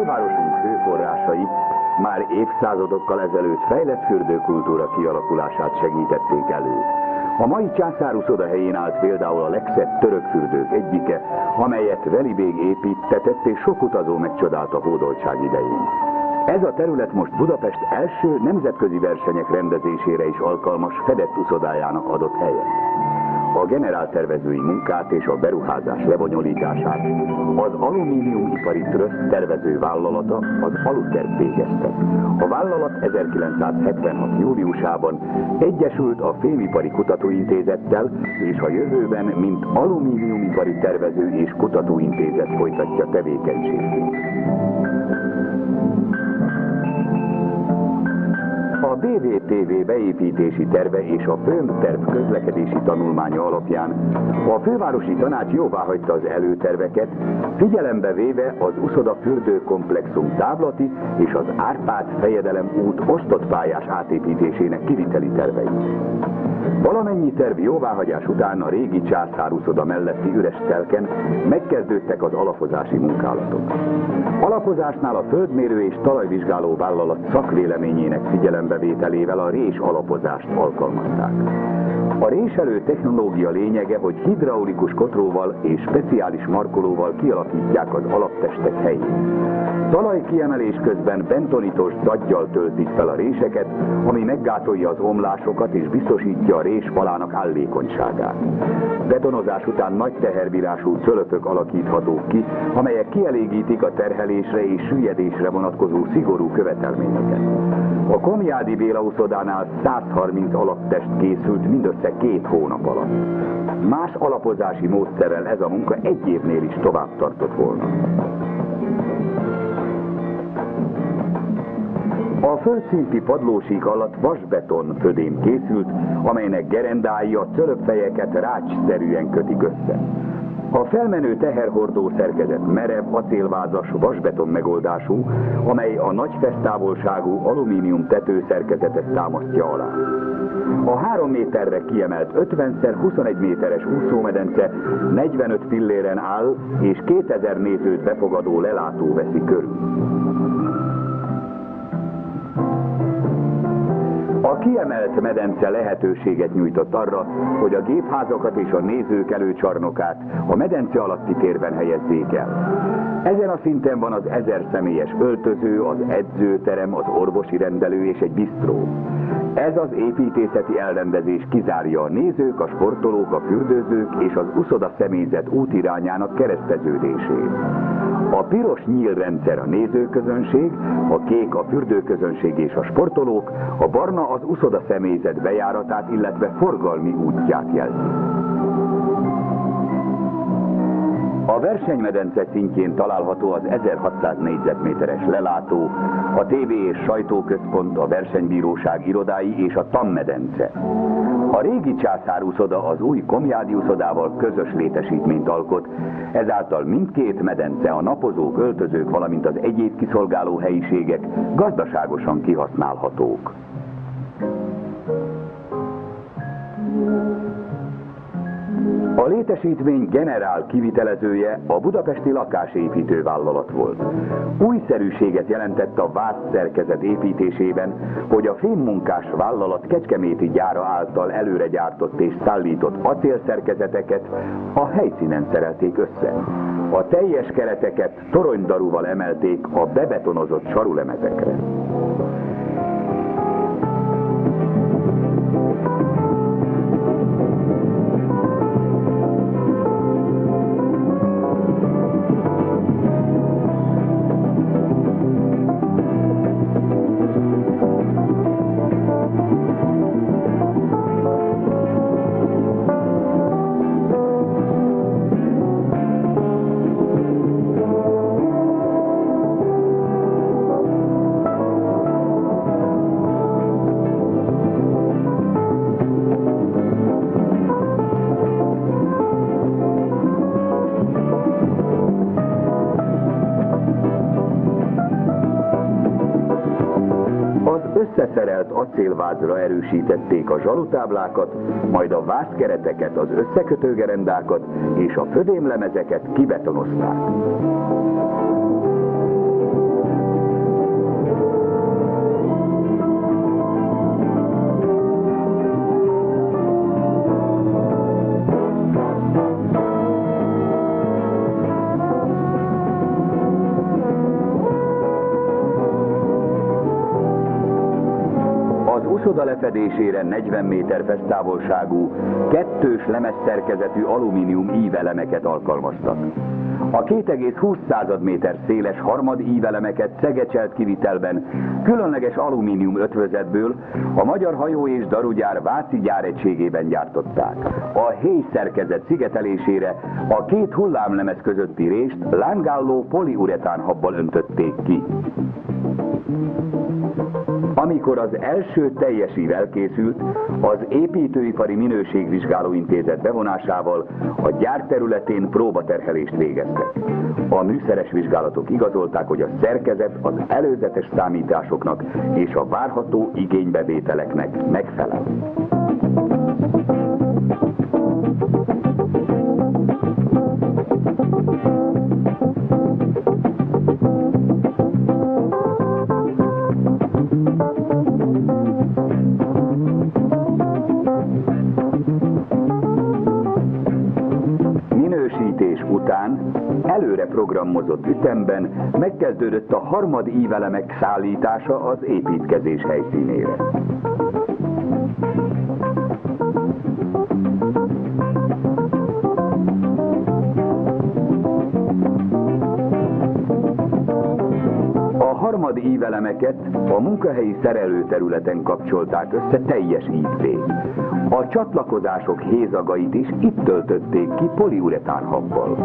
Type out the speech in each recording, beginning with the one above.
fővárosunk főforrásai már évszázadokkal ezelőtt fejlett fürdőkultúra kialakulását segítették elő. A mai császáruszoda helyén állt például a legszebb török fürdők egyike, amelyet Veli bég építtetett, és sok utazó megcsodálta hódoltság idején. Ez a terület most Budapest első nemzetközi versenyek rendezésére is alkalmas fedett uszodájának adott helyet. A generáltervezői munkát és a beruházás lebonyolítását az Alumíniumipari Tröszt tervező vállalata, az Aluterv végezte. A vállalat 1976. júliusában egyesült a Fémipari Kutatóintézettel, és a jövőben, mint Alumíniumipari Tervező és Kutatóintézet folytatja tevékenységét. A BVTV beépítési terve és a FÖM-terv közlekedési tanulmánya alapján a fővárosi tanács jóváhagyta az előterveket, figyelembe véve az uszoda-fürdőkomplexum távlati és az Árpád fejedelem út osztott pályás átépítésének kiviteli terveit. Valamennyi terv jóváhagyás után a régi császáruszoda melletti üres telken megkezdődtek az alapozási munkálatok. Alapozásnál a földmérő és talajvizsgáló vállalat szakvéleményének figyelembevételével a rés alapozást alkalmazták. A réselő technológia lényege, hogy hidraulikus kotróval és speciális markolóval kialakítják az alaptestek helyét. Talajkiemelés közben bentonitos dzaggyal töltik fel a réseket, ami meggátolja az omlásokat és biztosítja a rés falának állékonyságát. Betonozás után nagy teherbírású cölöpök alakíthatók ki, amelyek kielégítik a terhelésre és süllyedésre vonatkozó szigorú követelményeket. A Komjádi Béla uszodánál 130 alaptest készült mindössze 2 hónap alatt. Más alapozási módszerrel ez a munka 1 évnél is tovább tartott volna. A földszinti padlósík alatt vasbeton födém készült, amelynek gerendái a cölöpfejeket rácsszerűen kötik össze. A felmenő teherhordó szerkezet merev, acélvázas, vasbeton megoldású, amely a nagy fesztávolságú alumínium tetőszerkezetet támasztja alá. A 3 méterre kiemelt 50x21 méteres úszómedence 45 pilléren áll, és 2000 nézőt befogadó lelátó veszi körül. A kiemelt medence lehetőséget nyújtott arra, hogy a gépházakat és a nézők előcsarnokát a medence alatti térben helyezzék el. Ezen a szinten van az 1000 személyes öltöző, az edzőterem, az orvosi rendelő és egy bisztró. Ez az építészeti elrendezés kizárja a nézők, a sportolók, a fürdőzők és az uszoda személyzet útirányának kereszteződését. A piros nyílrendszer a nézőközönség, a kék a fürdőközönség és a sportolók, a barna az uszoda személyzet bejáratát, illetve forgalmi útját jelzi. A versenymedence szintjén található az 1600 négyzetméteres lelátó, a TV és sajtóközpont, a versenybíróság irodái és a tanmedence. A régi császáruszoda az új Komjádi uszodával közös létesítményt alkot, ezáltal mindkét medence, a napozók, öltözők, valamint az egyéb kiszolgáló helyiségek gazdaságosan kihasználhatók. A létesítmény generál kivitelezője a budapesti lakásépítő vállalat volt. Újszerűséget jelentett a vászszerkezet építésében, hogy a fémmunkás vállalat kecskeméti gyára által előre gyártott és szállított acélszerkezeteket a helyszínen szerelték össze. A teljes kereteket toronydarúval emelték a bebetonozott sarulemezekre. Összeszerelt acélvázra erősítették a zsalutáblákat, majd a vászkereteket, az összekötőgerendákat és a födémlemezeket kibetonozták. uszoda lefedésére 40 méter fesztávolságú, kettős lemezszerkezetű alumínium ívelemeket alkalmaztak. A 2,20 méter széles harmad ívelemeket szegecselt kivitelben különleges alumínium ötvözetből a Magyar Hajó- és Darugyár Váci gyáregységében gyártották. A héj szerkezet szigetelésére a két hullámlemez közötti rést lángálló poliuretán habbal öntötték ki. Amikor az első teljes ív elkészült, az Építőipari Minőségvizsgáló Intézet bevonásával a gyár területén próbaterhelést végeztek. A műszeres vizsgálatok igazolták, hogy a szerkezet az előzetes számításoknak és a várható igénybevételeknek megfelel. Után előre programozott ütemben megkezdődött a harmad ívelemek szállítása az építkezés helyszínére. A harmad ívelemeket a munkahelyi szerelőterületen kapcsolták össze teljes ívvé. A csatlakozások hézagait is itt töltötték ki poliuretán habbal.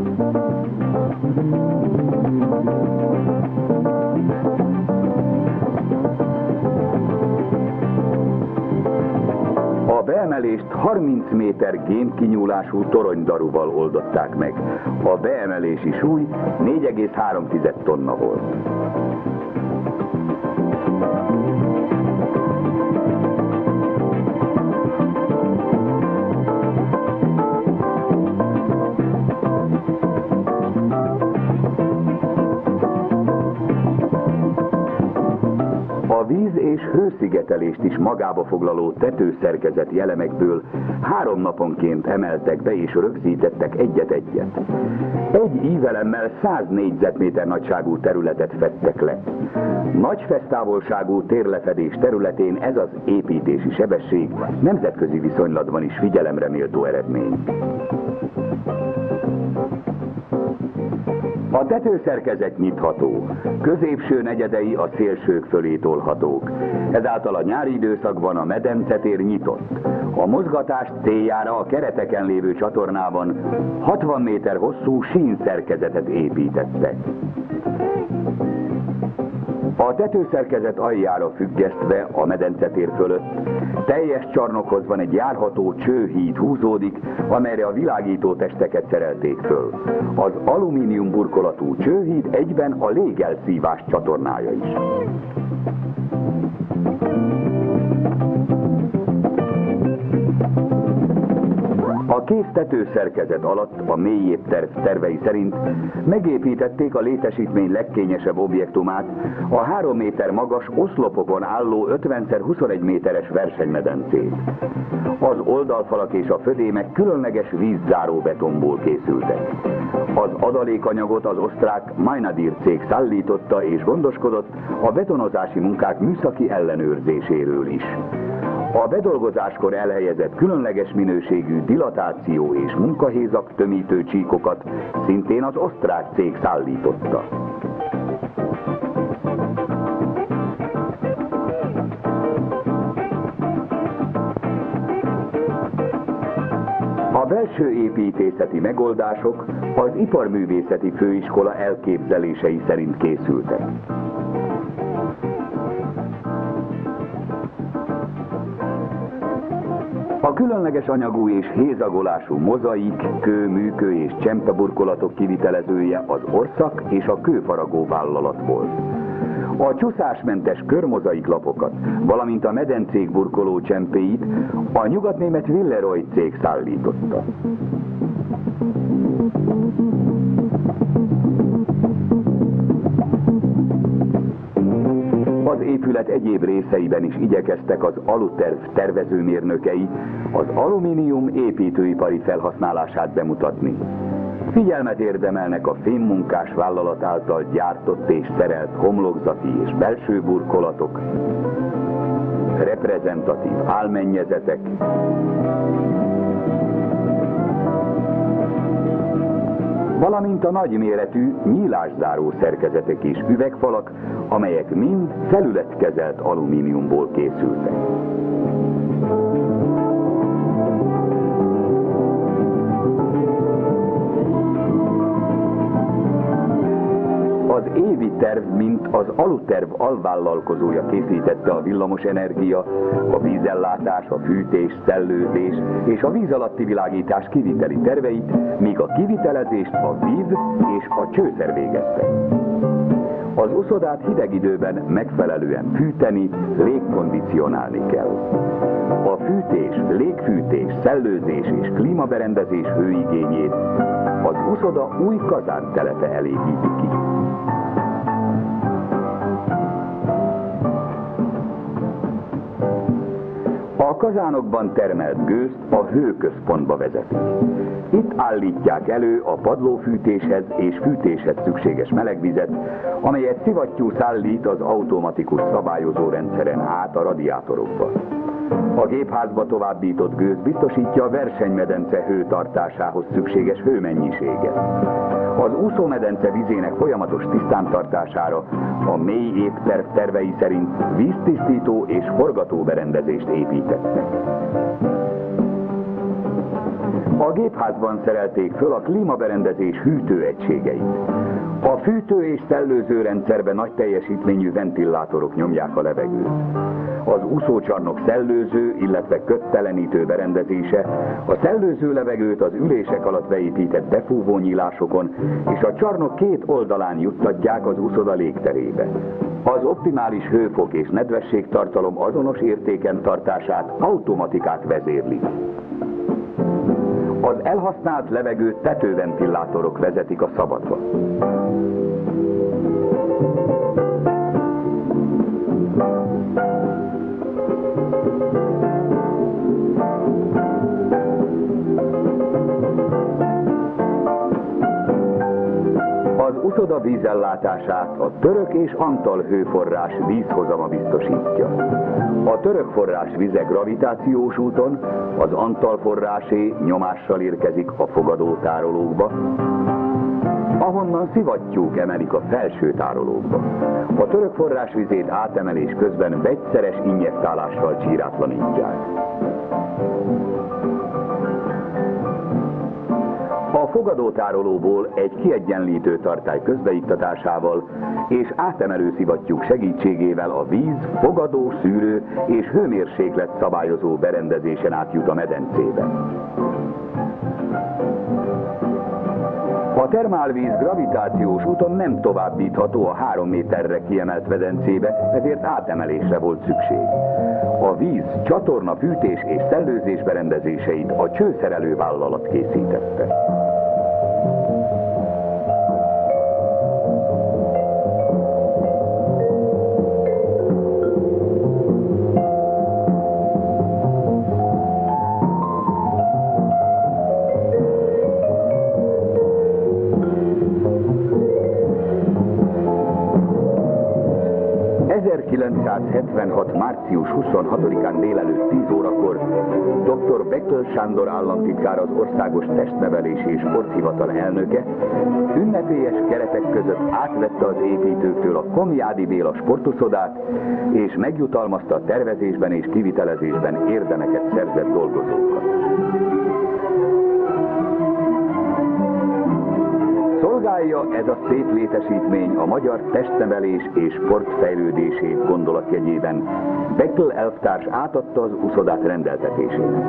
A beemelést 30 méter gémkinyúlású toronydaruval oldották meg. A beemelési súly 4,3 tonna volt. A víz- és hőszigetelést is magába foglaló tetőszerkezeti elemekből 3 naponként emeltek be és rögzítettek egyet-egyet. Egy ívelemmel 100 négyzetméter nagyságú területet fedtek le. Nagy fesztávolságú térlefedés területén ez az építési sebesség nemzetközi viszonylatban is figyelemre méltó eredmény. A tetőszerkezet nyitható, középső negyedei a szélsők fölé tolhatók. Ezáltal a nyári időszakban a medencetér nyitott. A mozgatás céljára a kereteken lévő csatornában 60 méter hosszú sínszerkezetet építettek. A tetőszerkezet aljára függesztve a medencetér fölött teljes csarnokhoz van egy járható csőhíd húzódik, amelyre a világító testeket szerelték föl. Az alumínium burkolatú csőhíd egyben a légelszívás csatornája is. A kész tetőszerkezet alatt a mélyébb terv tervei szerint megépítették a létesítmény legkényesebb objektumát, a 3 méter magas oszlopokon álló 50x21 méteres versenymedencét. Az oldalfalak és a födémek különleges vízzáró betonból készültek. Az adalékanyagot az osztrák Meinadir cég szállította és gondoskodott a betonozási munkák műszaki ellenőrzéséről is. A bedolgozáskor elhelyezett különleges minőségű dilatáció és munkahézak tömítő csíkokat szintén az osztrák cég szállította. A belső építészeti megoldások az Iparművészeti Főiskola elképzelései szerint készültek. A különleges anyagú és hézagolású mozaik, kő, műkő és csempeburkolatok kivitelezője az Orszak és a Kőfaragó vállalat volt. A csúszásmentes körmozaik lapokat, valamint a medencék burkoló csempéit a nyugatnémet Villeroy cég szállította. Az épület egyéb részeiben is igyekeztek az Aluterv tervezőmérnökei az alumínium építőipari felhasználását bemutatni. Figyelmet érdemelnek a fémmunkás vállalat által gyártott és szerelt homlokzati és belső burkolatok, reprezentatív álmennyezetek, valamint a nagyméretű nyílászáró szerkezetek és üvegfalak, amelyek mind felületkezelt alumíniumból készültek. Az évi terv, mint az aluterv alvállalkozója készítette a villamosenergia, a vízellátás, a fűtés, szellőzés és a víz alatti világítás kiviteli terveit, míg a kivitelezést a víz és a csőszer végezte. Az uszodát hideg időben megfelelően fűteni, légkondicionálni kell. A fűtés, légfűtés, szellőzés és klímaberendezés hőigényét az uszoda új kazántelepe elégíti ki. A kazánokban termelt gőzt a hőközpontba vezetik. Itt állítják elő a padlófűtéshez és fűtéshez szükséges melegvizet, amelyet szivattyú szállít az automatikus szabályozó rendszeren át a radiátorokba. A gépházba továbbított gőz biztosítja a versenymedence hőtartásához szükséges hőmennyiséget. Az úszómedence vizének folyamatos tisztántartására a mély étterv tervei szerint víztisztító és forgatóberendezést építettek. A gépházban szerelték föl a klímaberendezés hűtőegységeit. A fűtő és szellőző rendszerben nagy teljesítményű ventilátorok nyomják a levegőt. Az úszócsarnok szellőző, illetve köttelenítő berendezése a szellőző levegőt az ülések alatt beépített befúvó nyílásokon és a csarnok két oldalán juttatják az uszoda légterébe. Az optimális hőfok és nedvességtartalom azonos értéken tartását automatikák vezérlik. Az elhasznált levegőt tetőventilátorok vezetik a szabadba. Az uszoda vízellátását a Török és Antal hőforrás vízhozama biztosítja. A Török forrás vize gravitációs úton, az Antal forrásé nyomással érkezik a fogadótárolókba, ahonnan szivattyúk emelik a felső tárolókba. A Török forrás vizét átemelés közben vegyszeres injektálással csírátlanítják. A fogadótárolóból egy kiegyenlítő tartály közbeiktatásával és átemelő szivattyúk segítségével a víz fogadó, szűrő és hőmérséklet szabályozó berendezésen átjut a medencébe. A termálvíz gravitációs úton nem továbbítható a 3 méterre kiemelt medencébe, ezért átemelésre volt szükség. A víz, csatorna, fűtés és szellőzés berendezéseit a csőszerelő vállalat készítette. ...1976. március 26-án délelőtt 10 órakor dr. Bekl Sándor államtitkár, az Országos Testnevelési és Sporthivatal elnöke ünnepélyes keretek között átvette az építőktől a Komjádi Béla sportuszodát, és megjutalmazta a tervezésben és kivitelezésben érdemeket szerzett dolgozókat. Szolgálja ez a szép létesítmény a magyar testnevelés és sport fejlődését gondolatjegyében. Bekl elvtárs átadta az uszodát rendeltetésére.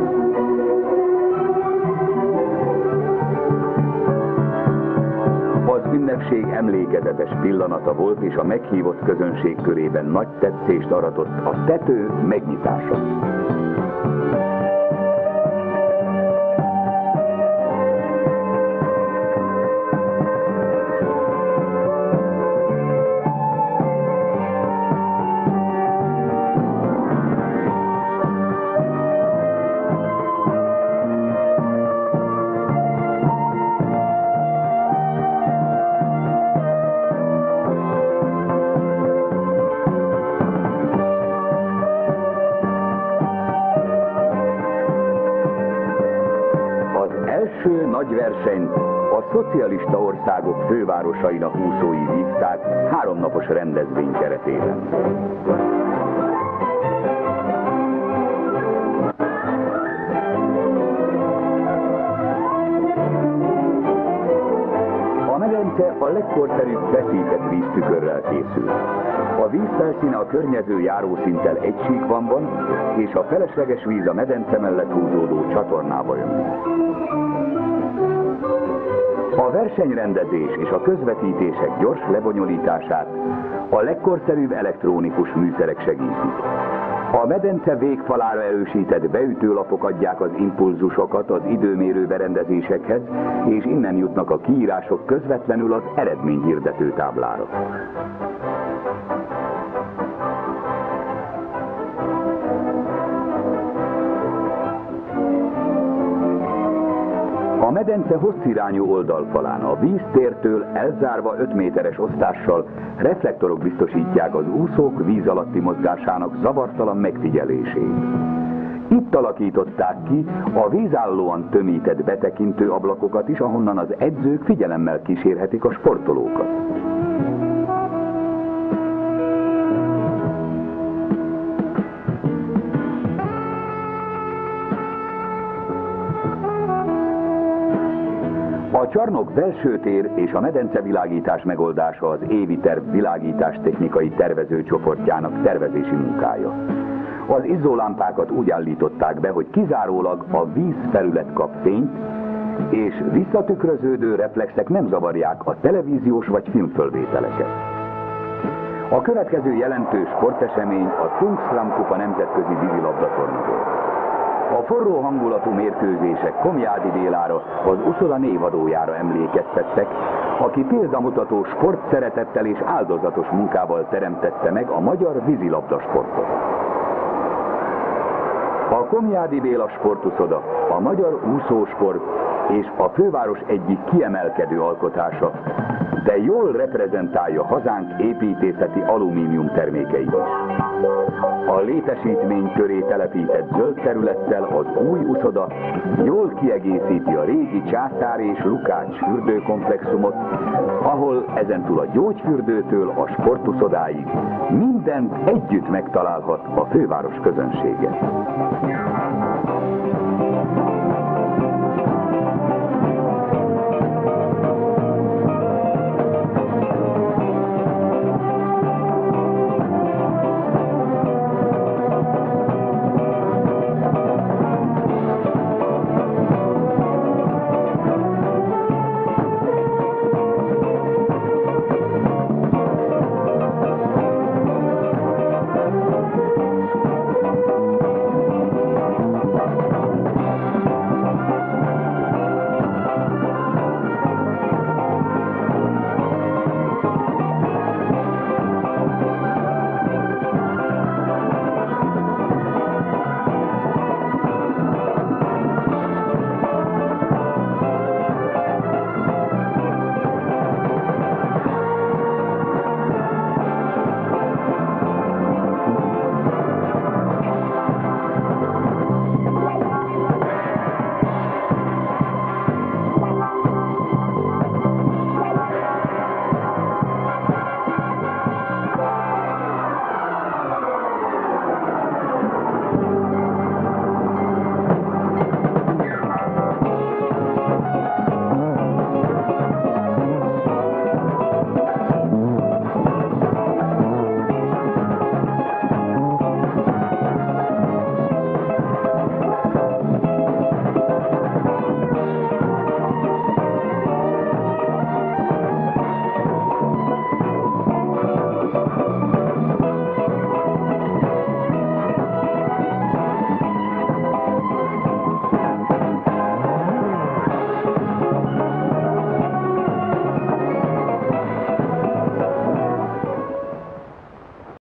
Az ünnepség emlékezetes pillanata volt, és a meghívott közönség körében nagy tetszést aratott a tető megnyitása. versenyt a szocialista országok fővárosainak úszói vívták 3 napos rendezvény keretében. A medence a legkorszerűbb feszített víztükörrel készül. A víz felszíne a környező járószinttel egy síkban van, és a felesleges víz a medence mellett húzódó csatornába jön. A versenyrendezés és a közvetítések gyors lebonyolítását a legkorszerűbb elektronikus műszerek segítik. A medence végfalára erősített beütőlapok adják az impulzusokat az időmérő berendezésekhez, és innen jutnak a kiírások közvetlenül az eredményhirdető táblára. A medence hosszirányú oldalfalán a víztértől elzárva 5 méteres osztással reflektorok biztosítják az úszók víz alatti mozgásának zavartalan megfigyelését. Itt alakították ki a vízállóan tömített betekintő ablakokat is, ahonnan az edzők figyelemmel kísérhetik a sportolókat. A csarnok belső tér és a medence világítás megoldása az évi terv világítás technikai tervezőcsoportjának tervezési munkája. Az izzólámpákat úgy állították be, hogy kizárólag a vízfelület kap fényt, és visszatükröződő reflexek nem zavarják a televíziós vagy filmfölvételeket. A következő jelentős sportesemény a Kungsland Kupa nemzetközi vízilabdatorna volt. A forró hangulatú mérkőzések Komjádi Bélára, az uszoda névadójára emlékeztettek, aki példamutató sportszeretettel és áldozatos munkával teremtette meg a magyar vízilabdasportot. A Komjádi Béla sportuszoda a magyar úszósport és a főváros egyik kiemelkedő alkotása, de jól reprezentálja hazánk építészeti alumínium termékeit is. A létesítmény köré telepített zöld területtel az új uszoda jól kiegészíti a régi Császár és Lukács fürdőkomplexumot, ahol ezentúl a gyógyfürdőtől a sportuszodáig mindent együtt megtalálhat a főváros közönsége.